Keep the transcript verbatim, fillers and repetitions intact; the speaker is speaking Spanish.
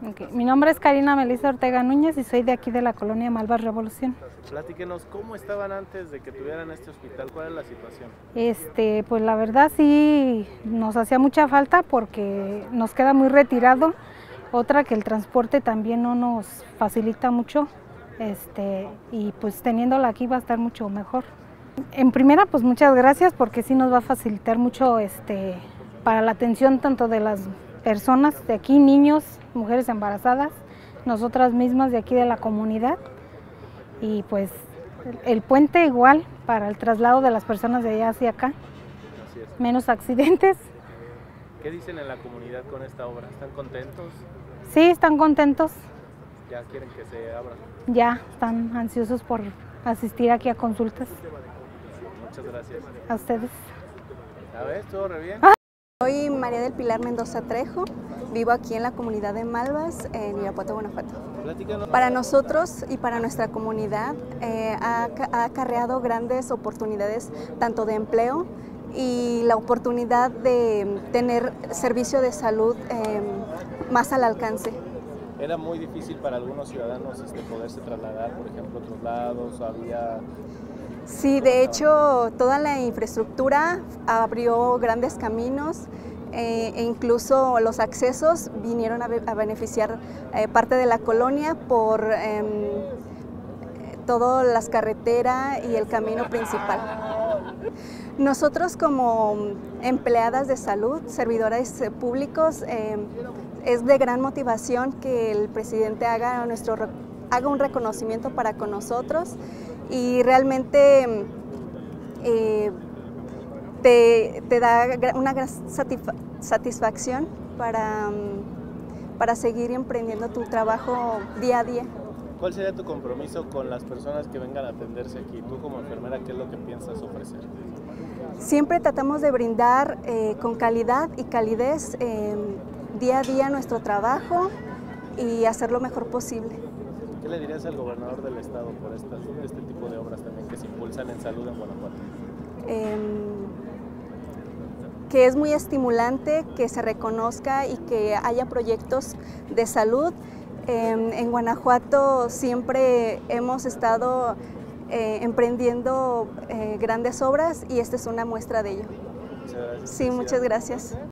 Okay. Mi nombre es Karina Melissa Ortega Núñez y soy de aquí de la colonia Malvas Revolución. Platíquenos, ¿cómo estaban antes de que tuvieran este hospital? ¿Cuál es la situación? Este, pues la verdad sí nos hacía mucha falta porque nos queda muy retirado. Otra que el transporte también no nos facilita mucho, este, y pues teniéndola aquí va a estar mucho mejor. En primera, pues muchas gracias porque sí nos va a facilitar mucho este, para la atención tanto de las personas de aquí, niños, mujeres embarazadas, nosotras mismas de aquí de la comunidad, y pues el puente igual para el traslado de las personas de allá hacia acá, Así es. menos accidentes. ¿Qué dicen en la comunidad con esta obra? ¿Están contentos? Sí, están contentos, ¿Ya quieren que se abra? ya están ansiosos por asistir aquí a consultas. Muchas gracias. A ustedes. A ver, ¿todo re bien? Soy María del Pilar Mendoza Trejo, vivo aquí en la comunidad de Malvas, en Irapuato, Guanajuato. Platícanos. Para nosotros y para nuestra comunidad eh, ha, ha acarreado grandes oportunidades tanto de empleo y la oportunidad de tener servicio de salud eh, más al alcance. Era muy difícil para algunos ciudadanos este, poderse trasladar, por ejemplo, a otros lados, había... Sí, de hecho, toda la infraestructura abrió grandes caminos eh, e incluso los accesos vinieron a, be a beneficiar eh, parte de la colonia por eh, todas las carreteras y el camino principal. Nosotros como empleadas de salud, servidores públicos, eh, es de gran motivación que el presidente haga, nuestro, haga un reconocimiento para con nosotros y realmente eh, te, te da una gran satisfacción para, para seguir emprendiendo tu trabajo día a día. ¿Cuál sería tu compromiso con las personas que vengan a atenderse aquí? Tú como enfermera, ¿qué es lo que piensas ofrecer? Siempre tratamos de brindar eh, con calidad y calidez eh, día a día nuestro trabajo y hacer lo mejor posible. ¿Qué le dirías al gobernador del estado por estas, este tipo de obras también que se impulsan en salud en Guanajuato? Eh, que es muy estimulante que se reconozca y que haya proyectos de salud. Eh, en Guanajuato siempre hemos estado eh, emprendiendo eh, grandes obras y esta es una muestra de ello. Muchas gracias. Sí, muchas gracias.